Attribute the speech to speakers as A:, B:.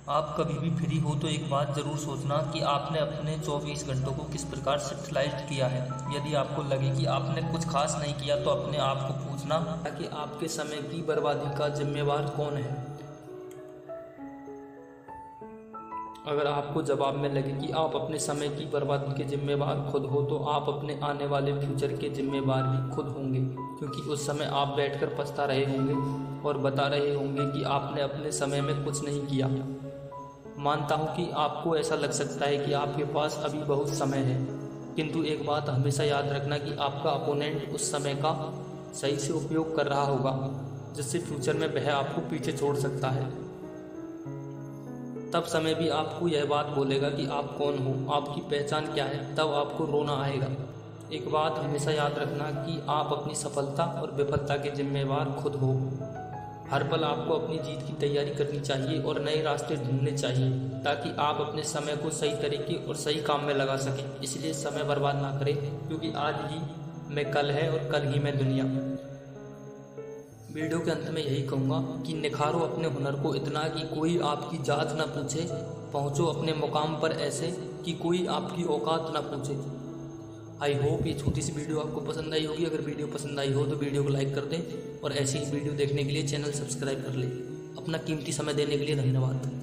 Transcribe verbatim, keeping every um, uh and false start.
A: आप कभी भी फ्री हो तो एक बात ज़रूर सोचना कि आपने अपने चौबीस घंटों को किस प्रकार यूटिलाइज किया है। यदि आपको लगे कि आपने कुछ खास नहीं किया तो अपने आप को पूछना कि आपके समय की बर्बादी का जिम्मेवार कौन है। अगर आपको जवाब में लगे कि आप अपने समय की बर्बादी के जिम्मेवार खुद हो तो आप अपने आने वाले फ्यूचर के जिम्मेवार भी खुद होंगे, क्योंकि उस समय आप बैठकर पछता रहे होंगे और बता रहे होंगे कि आपने अपने समय में कुछ नहीं किया। मानता हूं कि आपको ऐसा लग सकता है कि आपके पास अभी बहुत समय है, किंतु एक बात हमेशा याद रखना कि आपका अपोनेंट उस समय का सही से उपयोग कर रहा होगा, जिससे फ्यूचर में वह आपको पीछे छोड़ सकता है। तब समय भी आपको यह बात बोलेगा कि आप कौन हो, आपकी पहचान क्या है, तब आपको रोना आएगा। एक बात हमेशा याद रखना कि आप अपनी सफलता और विफलता के जिम्मेवार खुद हो। हर पल आपको अपनी जीत की तैयारी करनी चाहिए और नए रास्ते ढूंढने चाहिए ताकि आप अपने समय को सही तरीके और सही काम में लगा सकें। इसलिए समय बर्बाद ना करें, क्योंकि आज ही मैं कल है और कल ही मैं दुनिया। वीडियो के अंत में यही कहूँगा कि निखारो अपने हुनर को इतना कि कोई आपकी जात ना पूछे, पहुँचो अपने मुकाम पर ऐसे कि कोई आपकी औकात ना पूछे। आई होप ये छोटी सी वीडियो आपको पसंद आई होगी। अगर वीडियो पसंद आई हो तो वीडियो को लाइक कर दें और ऐसी ही वीडियो देखने के लिए चैनल सब्सक्राइब कर लें। अपना कीमती समय देने के लिए धन्यवाद।